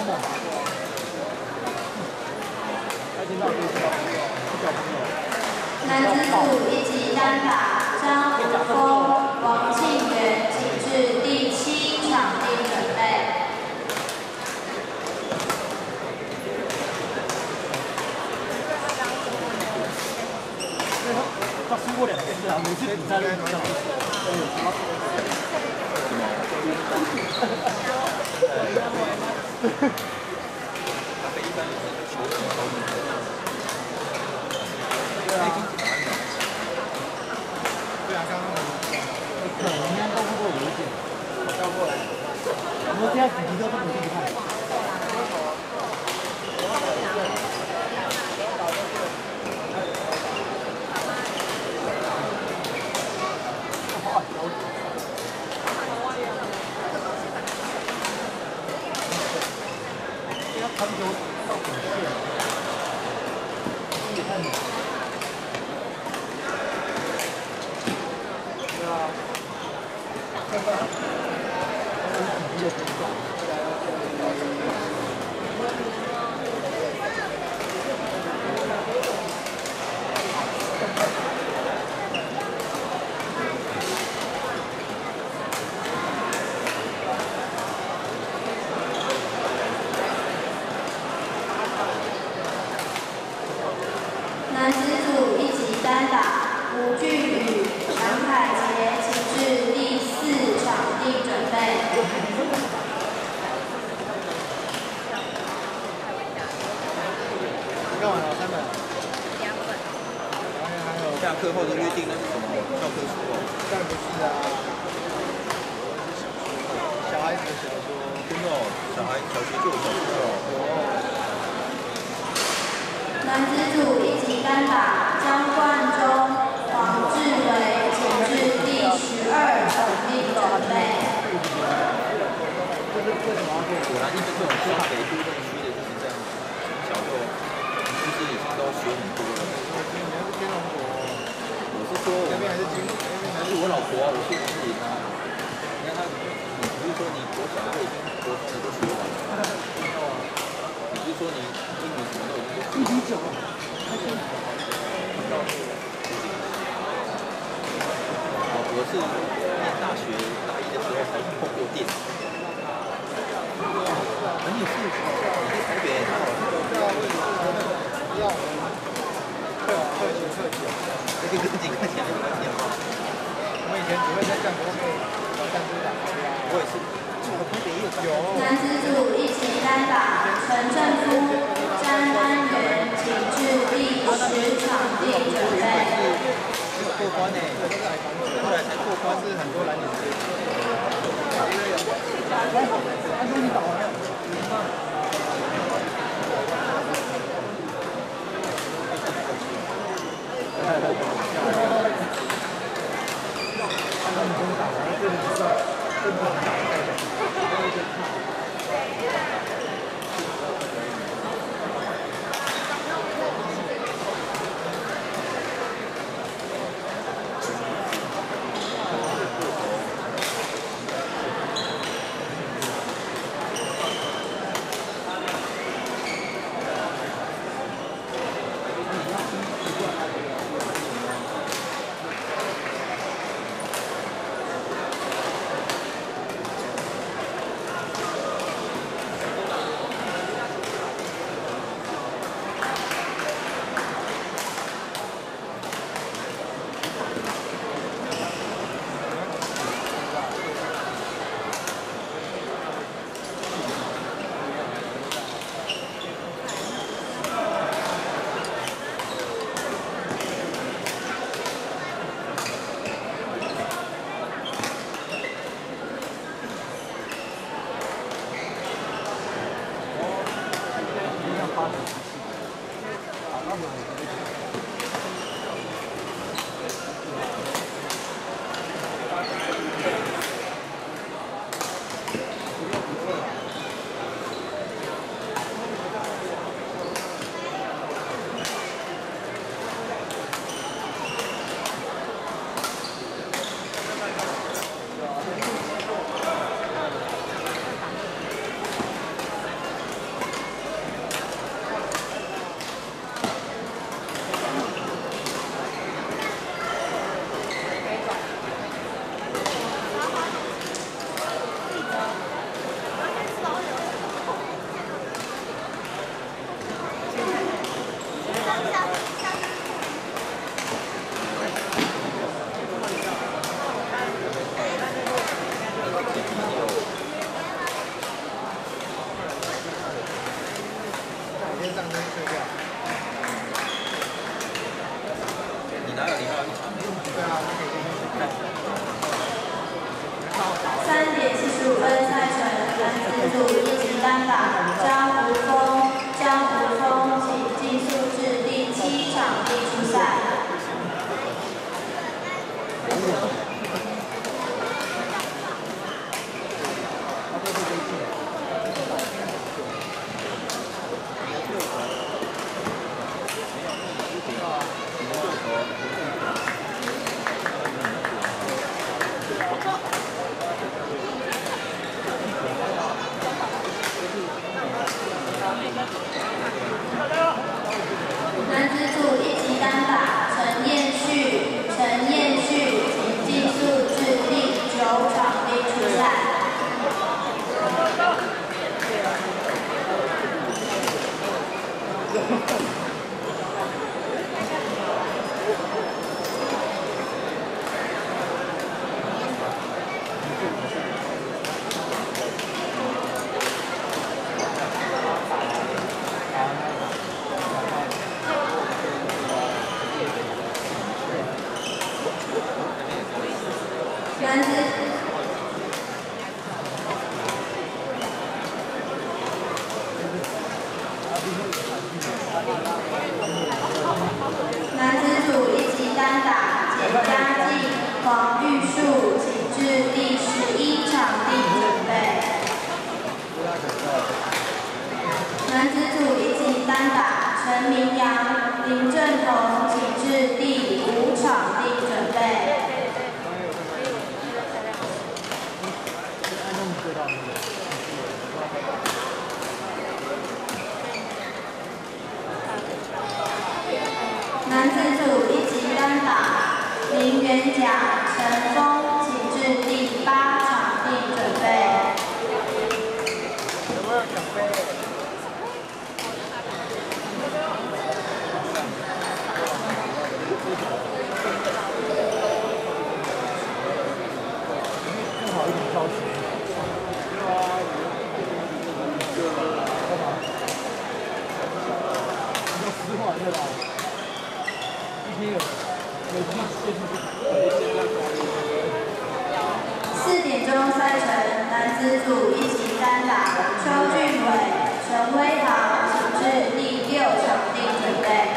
男子组一级单打张武峰、王庆元，请至第7场地准备。 他输过2次啊，每次比赛都是这样。对啊。对啊，刚刚可能应该都会有一点，倒过来。我们现在几题都是不厉害。 他们就到底线，也太难。对啊，哈哈，我有体力的男子组一级单打吴俊宇、杨凯杰，请至第4场地准备。 干完了3本。 2本。 还有下课后的约定那是什么？教科书哦。当然不是啊。小孩子的小说。真的哦，小学就有小说哦。 男子组一级单打张冠中、黄志伟，请至第12场地准备。 果然，就是这种东北都内区的就是这样，从小就是已经都学很多了。天龙国，我是说，那边还是我老婆啊，我是吉林啊。你看他，你不是说你国小都已经国中的都学完了？你不是说你英语什么都已经1比9了？我是念大学大1的时候才碰过电脑。你也是，你是台北，他好像要客气，这个跟你看起来有关系吗？我以前只会在战国内找战队打，我也是，我台北也有。 男子组一级单打陈正夫、詹安元，请至第10场地准备。 过关呢，后来才过关是很多男女生。安东尼打完了。 单打张吴峰，请竞速至第7场地出赛。男子组一级单打陈彦旭，请竞速至第9场地出赛。男子组一级单打简嘉靖、黄玉树，请至第11场地准备。男子组一级单打陈明阳、林正彤，请至第5场地准备。男子组一级单打林元甲、陈峰，请至第8场地准备。 有没有奖杯？更好一点挑选。你实话对吧？ 4点钟赛程，男子组一级单打邱俊伟、陈威豪，请至第6场地准备。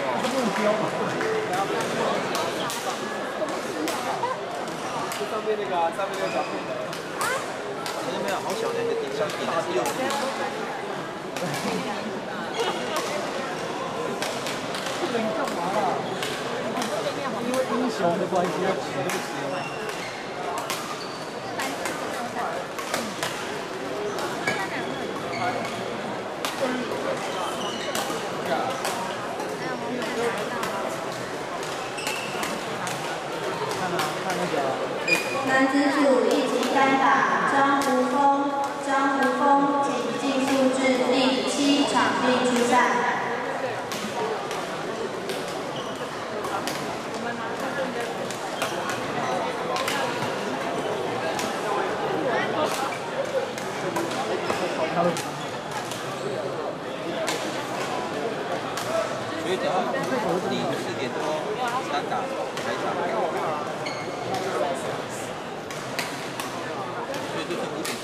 上面那个小朋友， 看见没有？好小的一个点，像点的是60。 这个你干嘛啦？因为英雄的关系要起这个词。 男子组一级单打张吴峰，请竞速至第7场地出赛。 所以等到你4点多单打开场，所以就是5点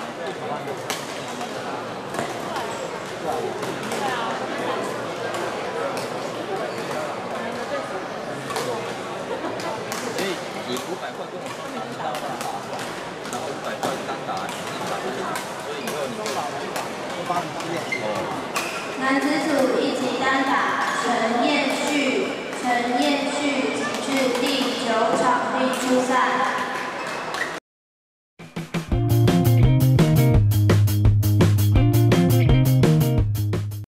所以你500块跟我说拿得到的，然后500块单打1场，所以以后你就我帮你记哦。 男子组一级单打陈彦旭，请至第9场地出赛。